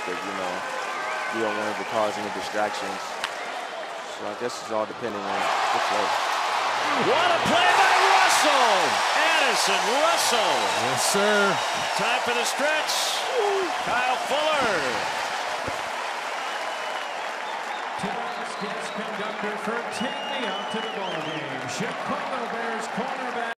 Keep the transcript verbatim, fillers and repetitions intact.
but, you know, you don't want to cause any distractions. So I guess it's all depending on the play. What a play by Russell! Addison Russell. Yes, sir. Time for the stretch. Kyle Fuller. Tonight's guest conductor for Take Me Out to the Ball Game, Chicago Bears cornerback.